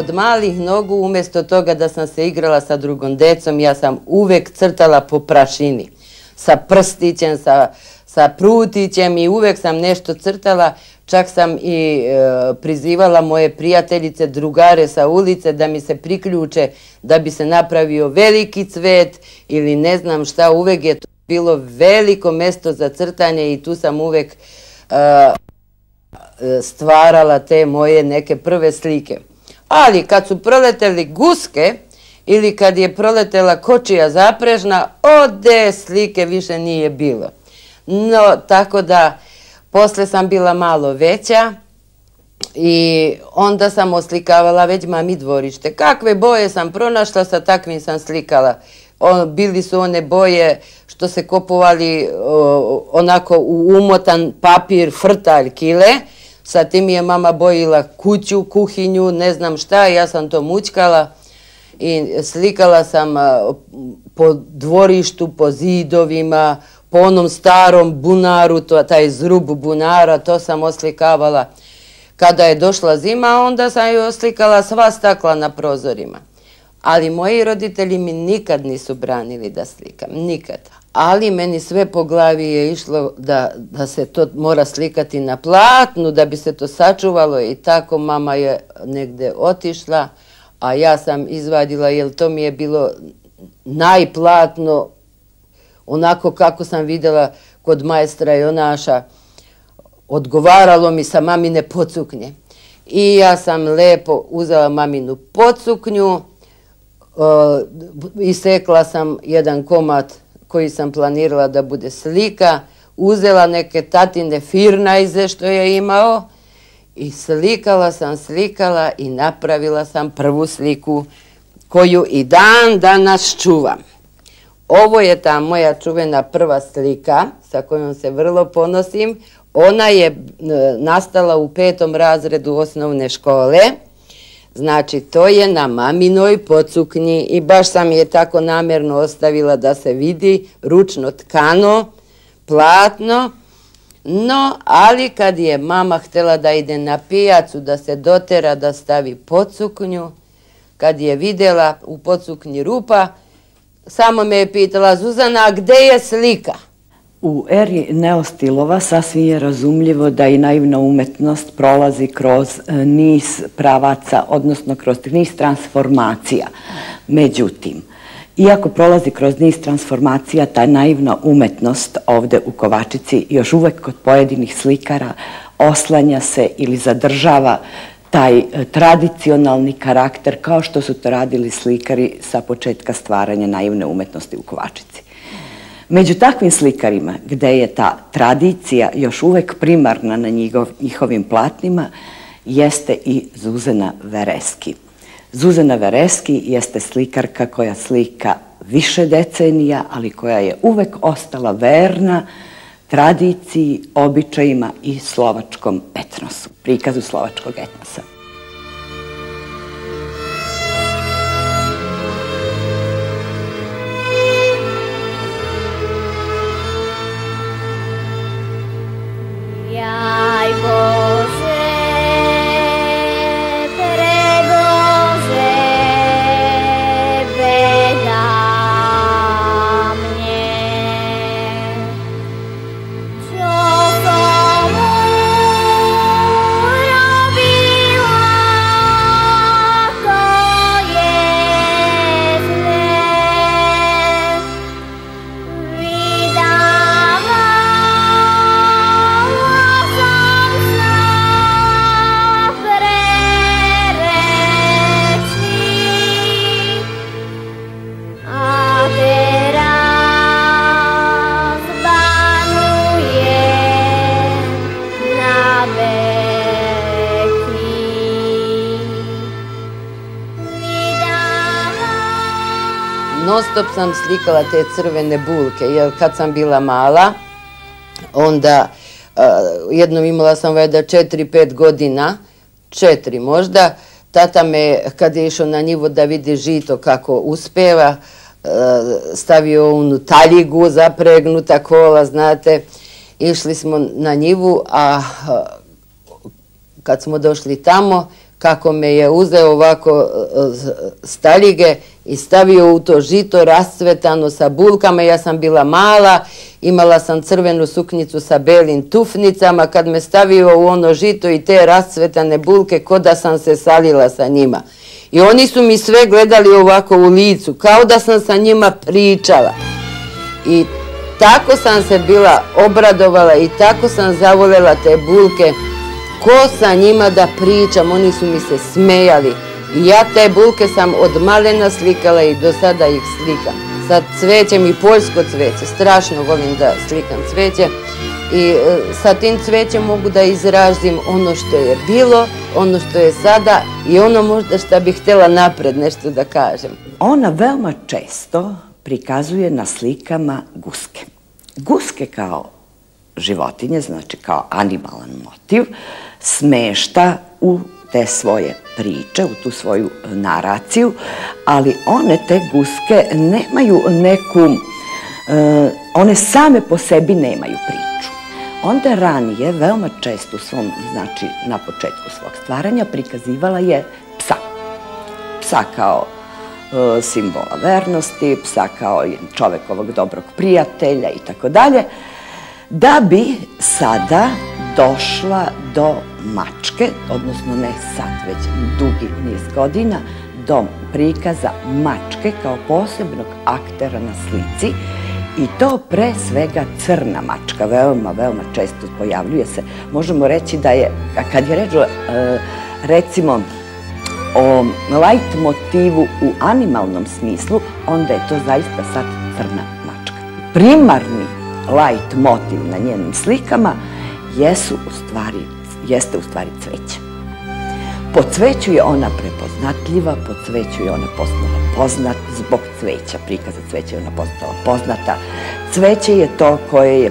od malih nogu, umjesto toga da sam se igrala sa drugom decom, ja sam uvek crtala po prašini. Sa prstićem, sa prutićem i uvek sam nešto crtala. Čak sam i prizivala moje prijateljice, drugare sa ulice da mi se priključe da bi se napravio veliki cvet ili ne znam šta. Uvek je to bilo veliko mesto za crtanje i tu sam uvek stvarala te moje neke prve slike. Ali kad su proleteli guske ili kad je proletela kočija zaprežna, ode slike više nije bilo. No, tako da posle sam bila malo veća i onda sam oslikavala već mami dvorište. Kakve boje sam pronašla, sa takvim sam slikala. Bili su one boje što se kupovali onako u umotan papir, frtalj kile. Sa tim je mama bojila kuću, kuhinju, ne znam šta, ja sam to mućkala i slikala sam po dvorištu, po zidovima, po onom starom bunaru, taj zrub bunara, to sam oslikavala. Kada je došla zima, onda sam joj oslikala sva stakla na prozorima. Ali moji roditelji mi nikad nisu branili da slikam, nikad. Ali meni sve po glavi je išlo da se to mora slikati na platnu, da bi se to sačuvalo i tako mama je negde otišla, a ja sam izvadila, jer to mi je bilo najplatno, onako kako sam vidjela kod majstra Jonaša, odgovaralo mi sa mamine pocuknje. I ja sam lepo uzela maminu pocuknju, isekla sam jedan komad koji sam planirala da bude slika, uzela neke tatine firnajze što je imao i slikala i napravila sam prvu sliku koju i dan danas čuvam. Ovo je ta moja čuvena prva slika sa kojom se vrlo ponosim. Ona je nastala u 5. razredu osnovne škole. Znači, to je na maminoj pocuknji i baš sam je tako namjerno ostavila da se vidi, ručno tkano, platno. No, ali kad je mama htjela da ide na pijacu, da se dotera, da stavi pocuknju, kad je vidjela u pocuknji rupa, samo me je pitala: Zuzana, gde je slika? U eri neostilova sasvim je razumljivo da i naivna umetnost prolazi kroz niz pravaca, odnosno kroz niz transformacija. Međutim, iako prolazi kroz niz transformacija, ta naivna umetnost ovde u Kovačici još uvek kod pojedinih slikara oslanja se ili zadržava taj tradicionalni karakter kao što su to radili slikari sa početka stvaranja naivne umetnosti u Kovačici. Među takvim slikarima, gde je ta tradicija još uvek primarna na njihovim platnima, jeste i Zuzana Vereski. Zuzana Vereski jeste slikarka koja slika više decenija, ali koja je uvek ostala verna tradiciji, običajima i slovačkom etnosu, prikazu slovačkog etnosa. Non stop sam slikala te crvene bulke, jer kad sam bila mala, onda jednom imala sam valjda 4-5 godina, 4 možda, tata me, kad je išao na njivu da vidi žito kako uspeva, stavio onu taljigu, zapregnuta kola, znate, išli smo na njivu, a kad smo došli tamo, kako me je uzeo ovako staljige i stavio u to žito rascvetano sa bulkama. Ja sam bila mala, imala sam crvenu suknjicu sa belim tufnicama. Kad me stavio u ono žito i te rascvetane bulke, ko da sam se salila sa njima. I oni su mi sve gledali ovako u licu, kao da sam sa njima pričala. I tako sam se bila obradovala i tako sam zavoljela te bulke. Ko sa njima da pričam, oni su mi se smejali. I ja te bulke sam od malena slikala i do sada ih slikam. Sa cvećem i poljsko cveće, strašno volim da slikam cveće. I sa tim cvećem mogu da izrazim ono što je bilo, ono što je sada i ono možda što bih htjela napred nešto da kažem. Ona veoma često prikazuje na slikama guske. Guske kao životinje, znači kao animalan motiv, smešta u te svoje priče, u tu svoju naraciju, ali one, te guske, nemaju neku, one same po sebi nemaju priču. Onda ranije, veoma često u svom, znači na početku svog stvaranja, prikazivala je psa. Psa kao simbola vernosti, psa kao čovekovog dobrog prijatelja i tako dalje, da bi sada došla do mačke, odnosno ne sad, već dugi niz godina, do prikaza mačke kao posebnog aktera na slici i to pre svega crna mačka, veoma, veoma često pojavljuje se. Možemo reći da je, kad je reč recimo o light motivu u animalnom smislu, onda je to zaista sad crna mačka. Primarni light motiv na njenim slikama jeste u stvari cveće. Po cveću je ona prepoznatljiva, po cveću je ona postala poznata, zbog cveća, prikaza cveća je ona postala poznata. Cveće je to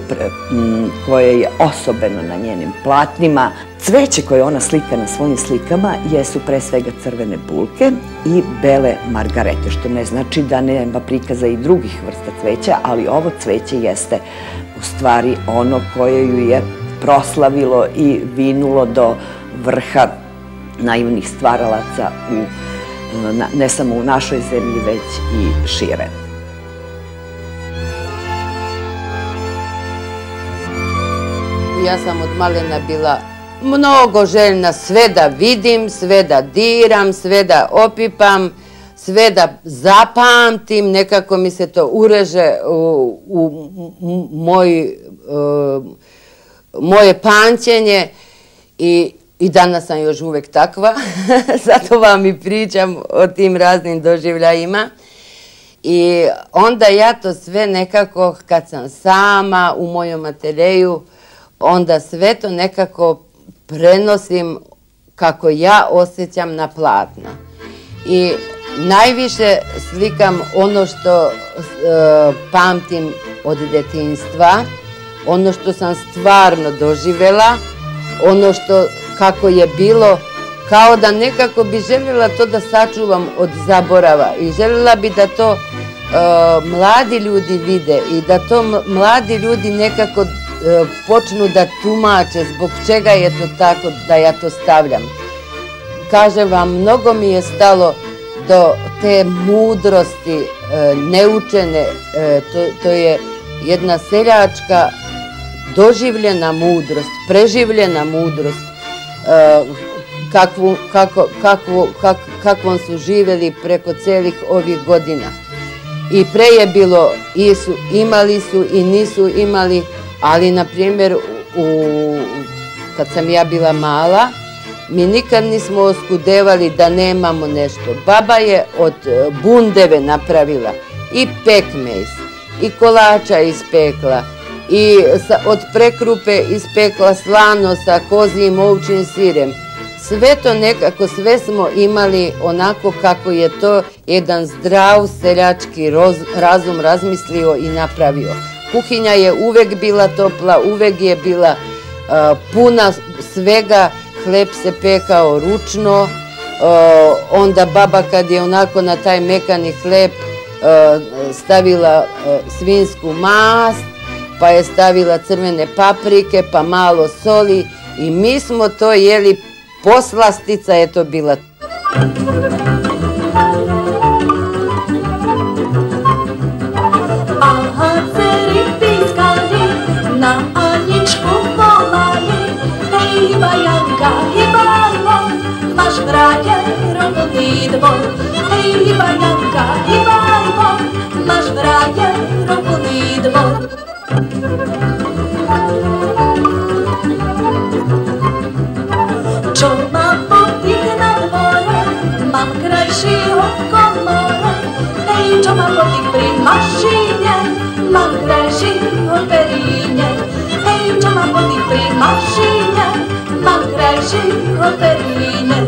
koje je osobeno na njenim platnima. Cveće koje ona slika na svojim slikama jesu pre svega crvene bulke i bele margarete, što ne znači da nema prikaza i drugih vrsta cveća, ali ovo cveće jeste u stvari ono koje ju je proslavilo i vinulo do vrha naivnih stvaralaca ne samo u našoj zemlji, već i šire. Ja sam od malena bila mnogo željna sve da vidim, sve da diram, sve da opipam, sve da zapamtim, nekako mi se to ureže u moje pamćenje i danas sam još uvek takva, zato vam i pričam o tim raznim doživljajima. I onda ja to sve nekako, kad sam sama u mojom ateljeju, onda sve to nekako prenosim kako ja osjećam na platno. I najviše slikam ono što pamtim od detinjstva, ono što sam stvarno doživjela, ono što kako je bilo, kao da nekako bi željela to da sačuvam od zaborava i željela bi da to mladi ljudi vide i da to mladi ljudi nekako počnu da tumače zbog čega je to tako da ja to stavljam. Kažem vam, mnogo mi je stalo do te mudrosti neučene, to je jedna seljačka doživljena mudrost, preživljena mudrost, kakvom su živjeli preko celih ovih godina. I pre je bilo, imali su i nisu imali, ali na primjer kad sam ja bila mala, mi nikad nismo oskudevali da nemamo nešto. Baba je od bundeve napravila i pekmez, i kolača ispekla, i od prekrupe ispekla slano sa kozijim ovčjim sirem. Sve to nekako, sve smo imali onako kako je to jedan zdrav seljački razum razmislio i napravio. Kuhinja je uvek bila topla, uvek je bila puna svega, hleb se pekao ručno, onda baba kad je onako na taj mekani hleb stavila svinjsku mast, pa je stavila crvene paprike, pa malo soli i mi smo to jeli poslastica je to bila. Aha, ceri piskali, na Anjičku volali, hiba Janka, hibalo, maš frajerom lidvor. Hiba Janka, hibalo, maš frajerom lidvor. Čoma potik na dvore, mam krajši oko more. Ej, čoma potik pri mašine, mam krajši od perinje. Ej, čoma potik pri mašine, mam krajši od perinje.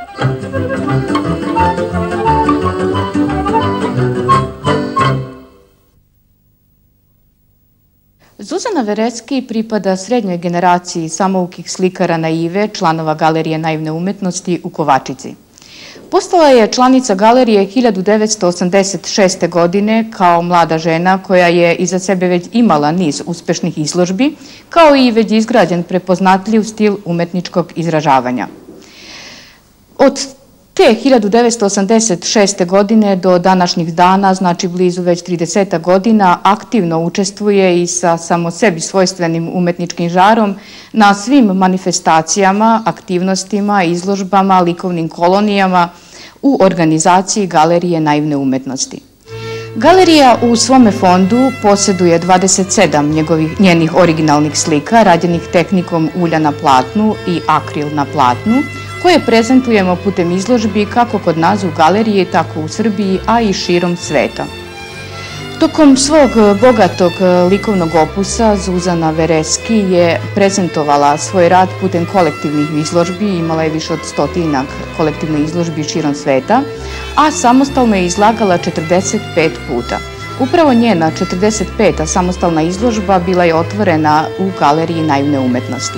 Zuzana Vereski pripada srednjoj generaciji samoukih slikara naive, članova Galerije naivne umetnosti u Kovačici. Postala je članica galerije 1986. godine kao mlada žena koja je iza sebe već imala niz uspešnih izložbi, kao i već izgrađen prepoznatljiv stil umetničkog izražavanja. Od te 1986. godine do današnjih dana, znači blizu već 30 godina, aktivno učestvuje i sa samo sebi svojstvenim umetničkim žarom na svim manifestacijama, aktivnostima, izložbama, likovnim kolonijama u organizaciji Galerije naivne umetnosti. Galerija u svome fondu posjeduje 27 njenih originalnih slika rađenih tehnikom ulja na platnu i akril na platnu, koje prezentujemo putem izložbi kako kod nas u galeriji, tako u Srbiji, a i širom sveta. Tokom svog bogatog likovnog opusa Zuzana Vereski je prezentovala svoj rad putem kolektivnih izložbi, imala je više od 100 kolektivnih izložbi širom sveta, a samostalno je izlagala 45 puta. Upravo njena 45. samostalna izložba bila je otvorena u Galeriji naivne umetnosti.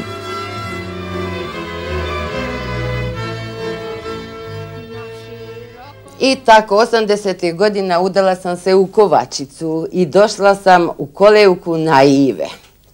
I tako, 80. godina udala sam se u Kovačicu i došla sam u kolevku naive.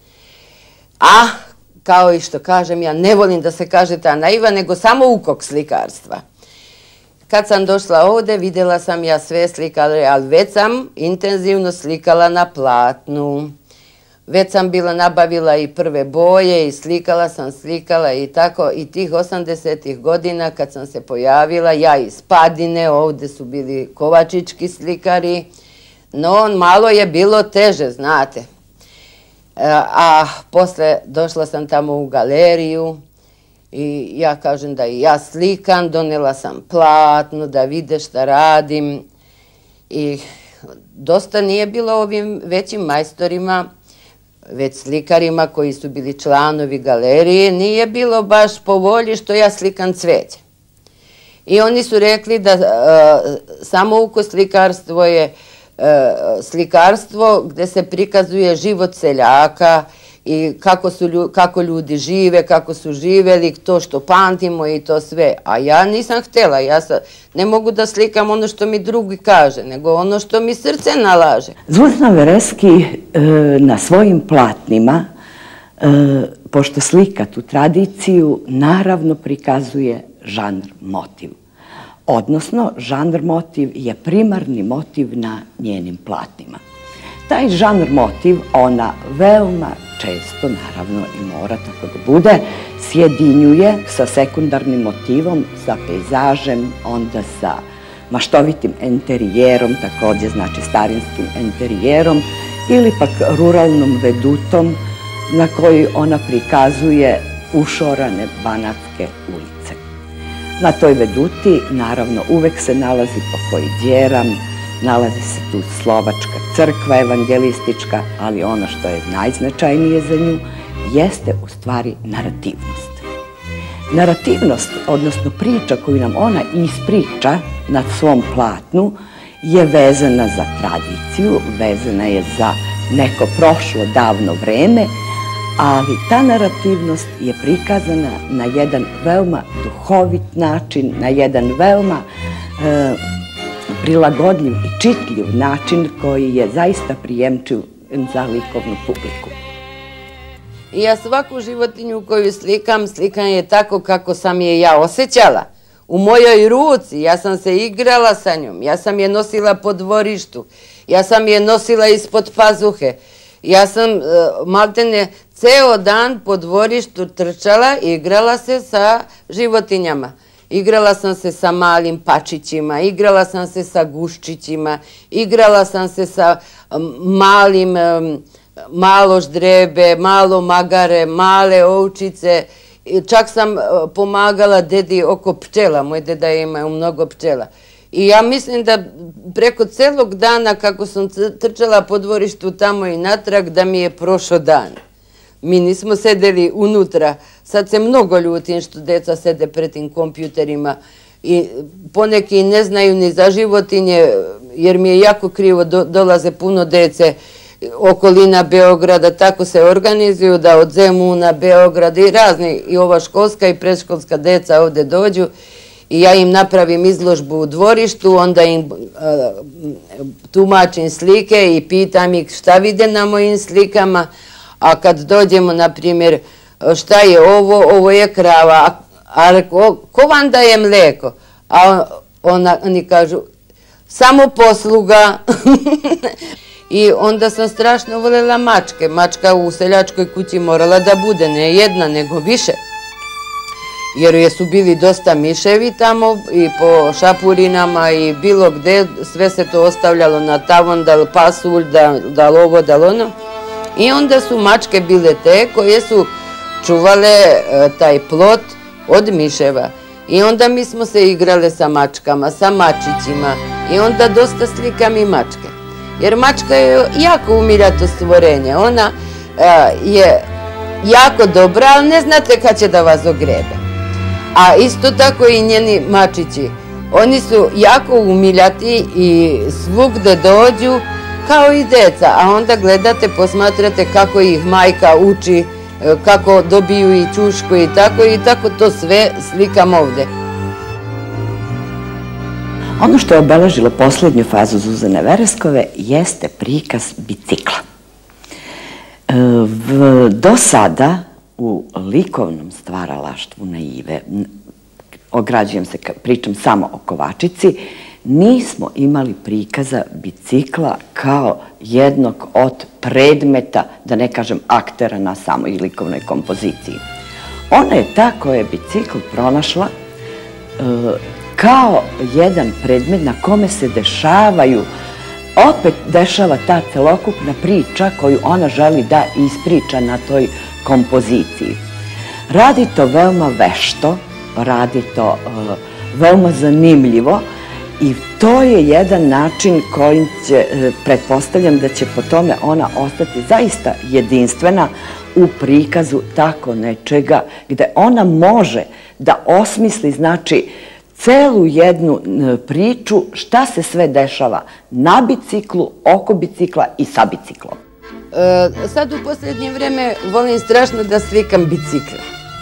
A, kao i što kažem, ja ne volim da se kaže ta naiva, nego samo ukok slikarstva. Kad sam došla ovde, vidjela sam ja sve slikale, ali već sam intenzivno slikala na platnu. Već sam bila nabavila i prve boje i slikala i tako. I tih 80. godina kad sam se pojavila, ja iz Padine, ovde su bili kovačički slikari, no malo je bilo teže, znate. A posle došla sam tamo u galeriju i ja kažem da i ja slikam, donela sam platnu da vide šta radim. I dosta nije bilo ovim većim majstorima, već slikarima koji su bili članovi galerije, nije bilo baš po volji što ja slikam cveće. I oni su rekli da samouko slikarstvo je slikarstvo gde se prikazuje život seljaka i kako ljudi žive, kako su živeli, to što pamtimo i to sve. A ja nisam htjela, ja ne mogu da slikam ono što mi drugi kaže, nego ono što mi srce nalaže. Zuzana Vereski na svojim platnima, pošto slika tu tradiciju, naravno prikazuje žanr motiv. Odnosno, žanr motiv je primarni motiv na njenim platnima. Taj žanr motiv ona veoma često, naravno i mora tako da bude, sjedinjuje sa sekundarnim motivom, sa pejzažem, onda sa maštovitim enterijerom, takođe znači starinskim enterijerom, ili pak ruralnom vedutom na koji ona prikazuje ušorane banatske ulice. Na toj veduti, naravno, uvek se nalazi pokoji djeram, nalazi se tu slovačka crkva evangelistička, ali ono što je najznačajnije za nju jeste u stvari narativnost. Narativnost, odnosno priča koju nam ona ispriča na svom platnu, je vezana za tradiciju, vezana je za neko prošlo davno vreme, ali ta narativnost je prikazana na jedan veoma duhovit način, na jedan veoma prilagodljiv i čitljiv način koji je zaista prijemčiv za likovnu publiku. I ja svaku životinju koju slikam je tako kako sam je ja osjećala. U mojoj ruci, ja sam se igrala sa njom, ja sam je nosila po dvorištu, ja sam je nosila ispod pazuhe. Ja sam maltene ceo dan po dvorištu trčala i igrala se sa životinjama. Igrala sam se sa malim pačićima, igrala sam se sa guščićima, igrala sam se sa malo ždrebe, malo magare, male ovčice. Čak sam pomagala dedi oko pčela, moj deda ima mnogo pčela. I ja mislim da preko celog dana kako sam trčala po dvorištu tamo i natrag da mi je prošao dan. Mi nismo sedeli unutra, sad se mnogo ljutim što deca sede pred tim kompjuterima i poneki ne znaju ni za životinje jer mi je jako krivo, dolaze puno dece okolina Beograda, tako se organizuju da od Zemuna, Beograd i razni, i ova školska i predškolska deca ovde dođu i ja im napravim izložbu u dvorištu, onda im tumačim slike i pitam ih šta vide na mojim slikama, a kad dođemo, na primjer, šta je ovo, ovo je krava, a ko vam daje mleko? A oni kažu, samo posluga. I onda sam strašno voljela mačke. Mačka u seljačkoj kući morala da bude ne jedna, nego više. Jer su bili dosta miševi tamo i po šapurinama i bilo gde. Sve se to ostavljalo na tavon, da li pasulj, da li ovo, da li ono. I onda su mačke bile te koje su čuvale taj plot od miševa. I onda mi smo se igrale sa mačkama, sa mačićima. I onda dosta slikam i mačke. Jer mačka je jako umiljato stvorenje. Ona je jako dobra, ali ne znate kad će da vas ogrebe. A isto tako i njeni mačići. Oni su jako umiljati i svugde dođu kao i deca. A onda gledate, posmatrate kako ih majka uči, kako dobiju i čušku i tako to sve slikam ovde. Ono što je obeležilo posljednju fazu Zuzane Vereskove jeste prikaz bicikla. Do sada u likovnom stvaralaštvu naive, ograđujem se, pričam samo o Kovačici, nismo imali prikaza bicikla kao jednog od predmeta, da ne kažem aktera na samoj likovnoj kompoziciji. Ona je ta koja je bicikl pronašla kao jedan predmet na kome se opet dešava ta celokupna priča koju ona želi da ispriča na toj kompoziciji. Radi to veoma vešto, radi to veoma zanimljivo i to je jedan način kojim će, pretpostavljam da će po tome ona ostati zaista jedinstvena u prikazu tako nečega gde ona može da osmisli, znači, celu jednu priču šta se sve dešava na biciklu, oko bicikla i sa biciklom. Sad u posljednje vreme volim strašno da slikam bicikle.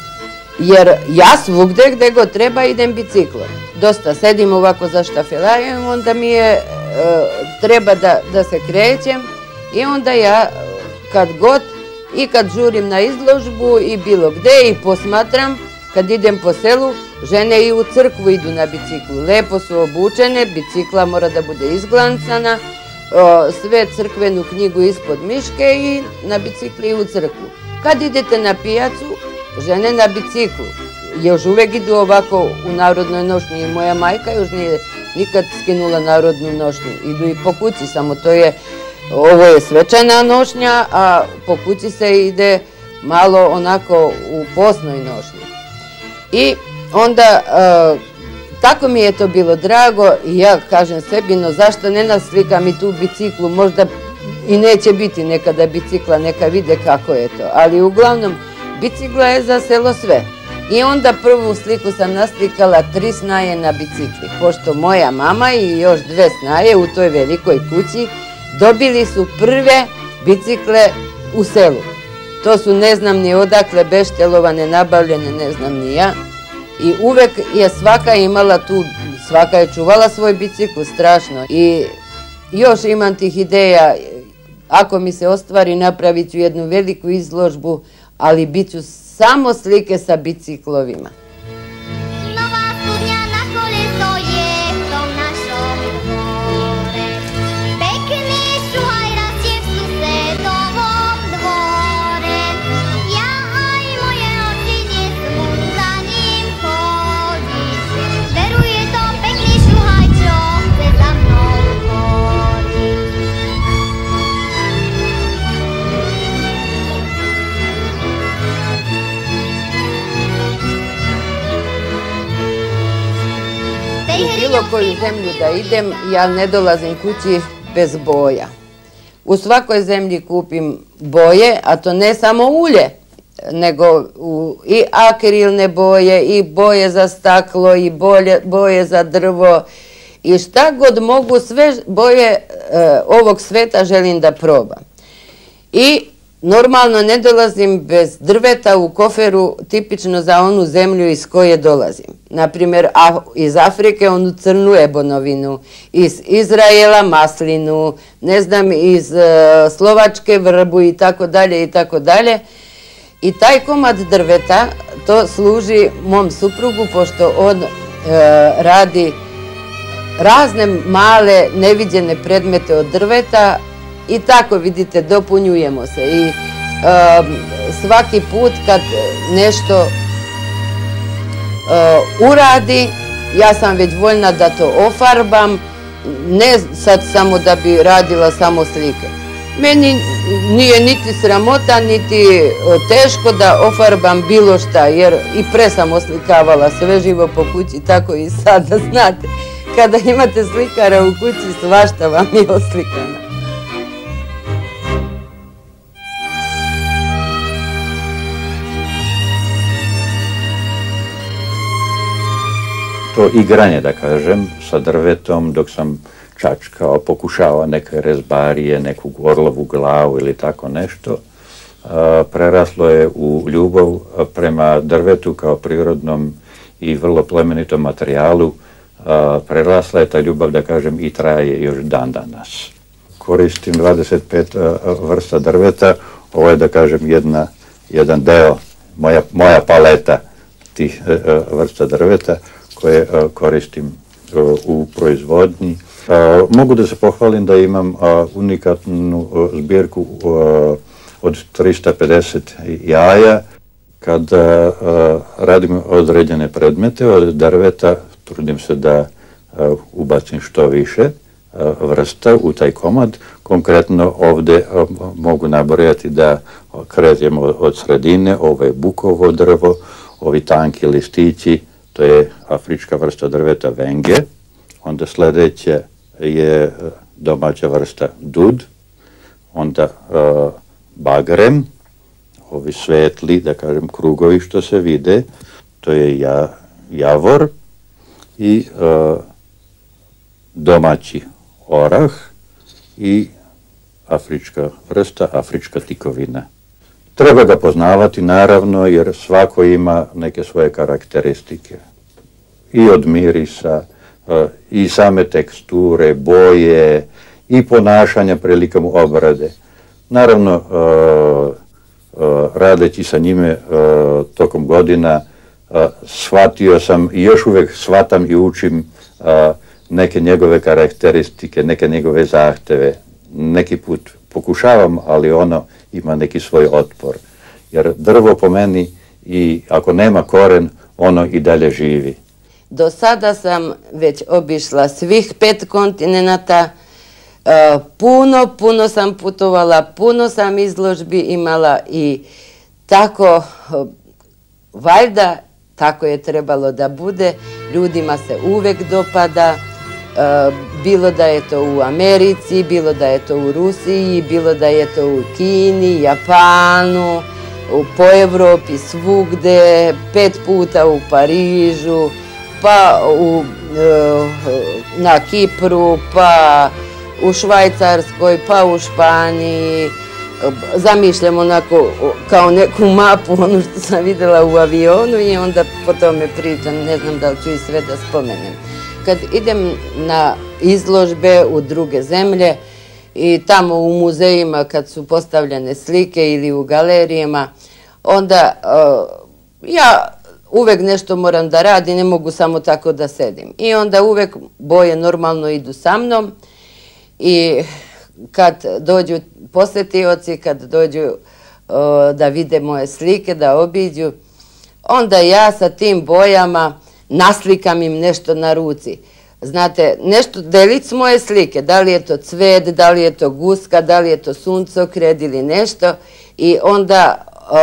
Jer ja svugde gde god treba idem biciklom. Dosta sedim ovako za štafelajem, onda mi je treba da se krećem i onda ja kad god i kad žurim na izložbu i bilo gde i posmatram, kad idem po selu, žene i u crkvu idu na biciklu. Lepo su obučene, bicikla mora da bude izglancana, sve crkvenu knjigu ispod miške i na bicikli u crkvu. Kad idete na pijacu, žene na biciklu. Još uvek idu ovako u narodnoj nošnji i moja majka još nije nikad skinula narodnu nošnju. Idu i po kući, samo ovo je svečana nošnja, a po kući se ide malo onako u posnoj nošnji. I onda, tako mi je to bilo drago i ja kažem sebi, no zašto ne naslikam i tu biciklu, možda i neće biti nekada bicikla, neka vide kako je to, ali uglavnom bicikla je za selo sve. I onda prvu sliku sam naslikala 3 snaje na bicikli, pošto moja mama i još 2 snaje u toj velikoj kući dobili su prve bicikle u selu. To su ne znam ni odakle beštelovane, nabavljene, ne znam ni ja. I uvek je svaka imala tu, svaka je čuvala svoj bicikl strašno. I još imam tih ideja, ako mi se ostvari napravit ću jednu veliku izložbu, ali bit ću samo slike sa biciklovima. U bilo koju zemlju da idem, ja ne dolazim kući bez boja. U svakoj zemlji kupim boje, a to ne samo ulje, nego i akrilne boje, i boje za staklo, i boje za drvo, i šta god mogu, sve boje ovog sveta želim da probam. I normalno ne dolazim bez drveta u koferu, tipično za onu zemlju iz koje dolazim. Naprimjer, iz Afrike onu crnu ebonovinu, iz Izraela maslinu, ne znam, iz Slovačke vrbu i tako dalje i tako dalje. I taj komad drveta, to služi mom suprugu, pošto on radi razne male neviđene predmete od drveta. I tako, vidite, dopunjujemo se i svaki put kad nešto uradi, ja sam već voljna da to ofarbam, ne sad samo da bi radila samo slike. Meni nije niti sramota, niti teško da ofarbam bilo šta, jer i pre sam oslikavala sve živo po kući, tako i sada, znate, kada imate slikara u kući, svašta vam je oslikano. To igranje, da kažem, sa drvetom dok sam čačkao, pokušavao neke rezbarije, neku orlovu glavu ili tako nešto, preraslo je u ljubav prema drvetu kao prirodnom i vrlo plemenitom materijalu. Prerasla je ta ljubav, da kažem, i traje još dan danas. Koristim 25 vrsta drveta, ovo je, da kažem, jedan deo, moja paleta tih vrsta drveta koje koristim u proizvodnji. Mogu da se pohvalim da imam unikatnu zbirku od 350 jaja. Kad radim određene predmete od drveta, trudim se da ubacim što više vrsta u taj komad. Konkretno ovdje mogu nabrojati da krećemo od sredine, ovo je bukovo drvo, ovi tanki listići, to je afrička vrsta drveta venge, onda sljedeće je domaća vrsta dud, onda bagrem, ovi svetli, da kažem, krugovi što se vide, to je javor i domaći orah i afrička vrsta, afrička tikovina. Treba ga poznavati, naravno, jer svako ima neke svoje karakteristike. I od mirisa, i same teksture, boje, i ponašanja prilikom obrade. Naravno, radeći sa njime tokom godina, shvatio sam i još uvijek shvatam i učim neke njegove karakteristike, neke njegove zahteve. Neki put pokušavam, ali ono ima neki svoj otpor. Jer drvo po meni, i ako nema koren, ono i dalje živi. Do sada sam već obišla svih 5 kontinenata, puno sam putovala, puno sam izložbi imala i tako, valjda tako je trebalo da bude, ljudima se uvek dopada, bilo da je to u Americi, bilo da je to u Rusiji, bilo da je to u Kini, Japanu, po Evropi, svugde, 5 puta u Parižu, pa na Kipru, pa u Švajcarskoj, pa u Španiji. Zamišljam onako kao neku mapu, ono što sam vidjela u avionu, i onda po tome pričam, ne znam da li ću i sve da spomenem. Kad idem na izložbe u druge zemlje i tamo u muzejima kad su postavljene slike ili u galerijama, onda ja uvek nešto moram da radim, ne mogu samo tako da sedim. I onda uvek boje normalno idu sa mnom i kad dođu posetioci, kad dođu da vide moje slike, da obiđu, onda ja sa tim bojama naslikam im nešto na ruci. Znate, nešto, delic moje slike, da li je to cvet, da li je to guska, da li je to suncokret ili nešto, i onda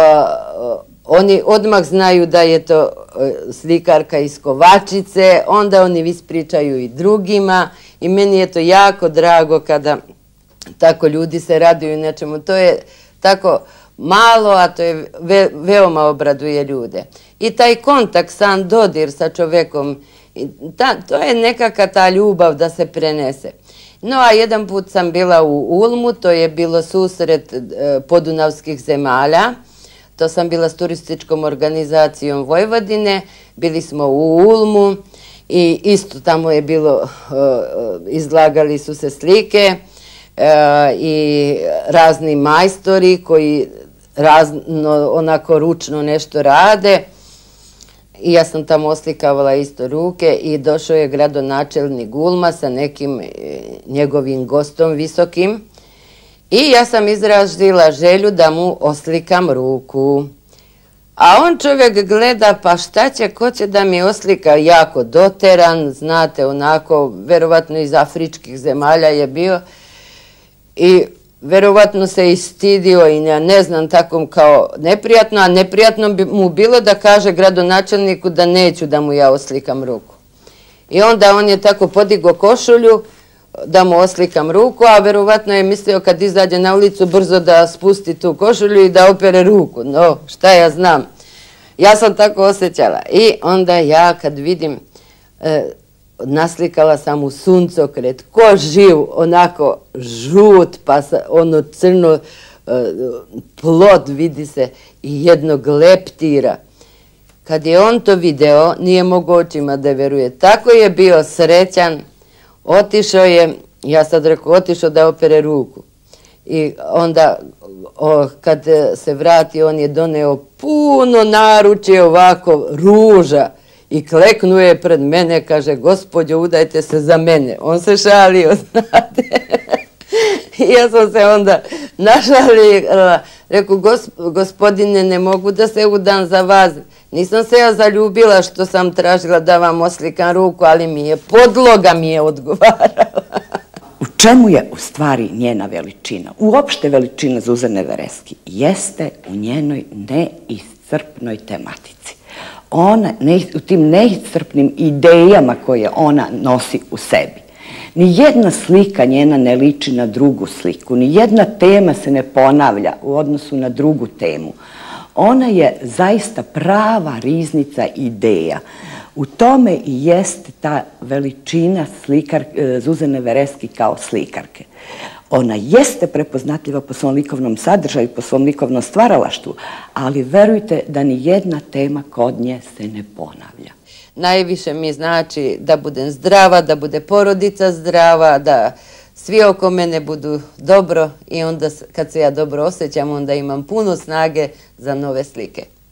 oni odmah znaju da je to slikarka iz Kovačice, onda oni ispričaju i drugima i meni je to jako drago kada tako ljudi se raduju nečemu. To je tako malo, a to je veoma obraduje ljude. I taj kontakt, sam dodir sa čovekom, to je nekaka ta ljubav da se prenese. No, a jedan put sam bila u Ulmu, to je bilo susret podunavskih zemalja. To sam bila s turističkom organizacijom Vojvodine, bili smo u Ulmu i isto tamo je bilo, izlagali su se slike i razni majstori koji onako ručno nešto rade. I ja sam tamo oslikavala isto ruke i došao je gradonačelnik Ulma sa nekim njegovim gostom visokim. I ja sam izrazila želju da mu oslikam ruku. A on čovjek gleda, pa šta će, ko će da mi oslika, jako doteran, znate, onako, verovatno iz afričkih zemalja je bio. I verovatno se istidio i ja ne znam, tako kao neprijatno, a neprijatno bi mu bilo da kaže gradonačelniku da neću da mu ja oslikam ruku. I onda on je tako podigao košulju da mu oslikam ruku, a verovatno je mislio kad izađe na ulicu brzo da spusti tu košulju i da opere ruku. No, šta ja znam. Ja sam tako osjećala. I onda ja kad vidim, naslikala sam u suncokret, ko živ, onako žut, pa ono crno plod vidi se i jednog leptira. Kad je on to video, nije mogao očima da veruje. Tako je bio srećan, otišao je, ja sad rekao, otišao da opere ruku. I onda kad se vrati, on je doneo puno naručje ovako ruža i kleknuo je pred mene, kaže, gospođo, udajte se za mene. On se šalio, znate. I ja sam se onda našalila, rekao, gospodine, ne mogu da se udam za vas. Nisam se ja zaljubila što sam tražila da vam oslikam ruku, ali podloga mi je odgovarala. U čemu je u stvari njena veličina? Uopšte veličina Zuzane Vereski jeste u njenoj neiscrpnoj tematici. U tim neiscrpnim idejama koje ona nosi u sebi. Nijedna slika njena ne liči na drugu sliku, nijedna tema se ne ponavlja u odnosu na drugu temu. Ona je zaista prava riznica ideja. U tome i jeste ta veličina Zuzane Vereski kao slikarke. Ona jeste prepoznatljiva po svom likovnom sadržaju, po svom likovnom stvaralaštvu, ali verujte da ni jedna tema kod nje se ne ponavlja. Najviše mi znači da budem zdrava, da bude porodica zdrava, da svi oko mene budu dobro i onda kad se ja dobro osjećam, onda imam puno snage za nove slike.